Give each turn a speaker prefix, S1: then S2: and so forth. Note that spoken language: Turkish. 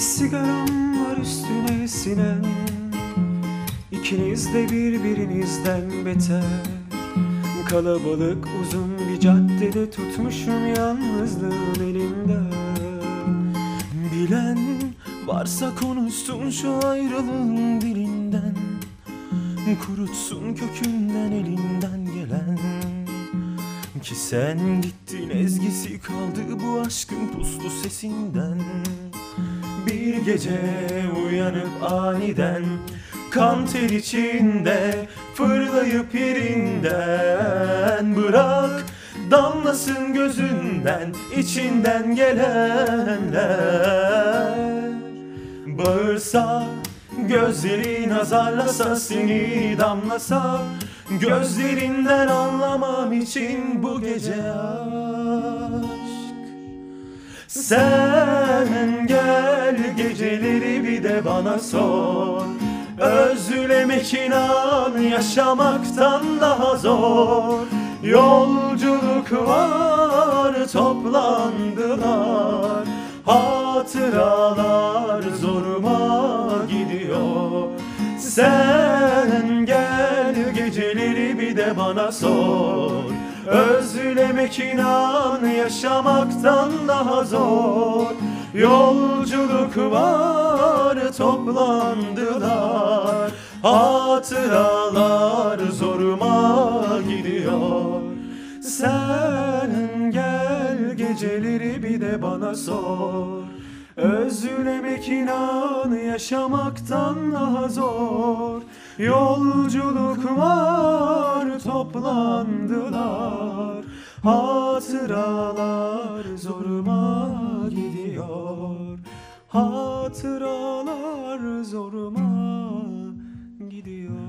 S1: sigaram var üstüne sinen, İkiniz de birbirinizden beter. Kalabalık uzun bir caddede tutmuşum yalnızlığın elinden. Bilen varsa konuşsun şu ayrılığın dilinden, kurutsun kökünden elinden gelen. Ki sen gittin ezgisi kaldı bu aşkın puslu sesinden. Bir gece uyanıp aniden, kan ter içinde fırlayıp yerinden, bırak damlasın gözünden içinden gelenler. Bağırsa gözlerin, azarlasa seni, damlasa gözlerinden, anlamam için bu gece aşk. Sen gel geceleri bir de bana sor, özlemek inan yaşamaktan daha zor. Yolculuk var, toplandılar, hatıralar zoruma gidiyor. Sen gel geceleri bir de bana sor, özlemek inan yaşamaktan daha zor. Yolculuk var, toplandılar, hatıralar zoruma gidiyor. Sen gel geceleri bir de bana sor, özlemek inan yaşamaktan daha zor. Yolculuk var, toplandılar, hatıralar zoruma gidiyor. Hatıralar zoruma gidiyor.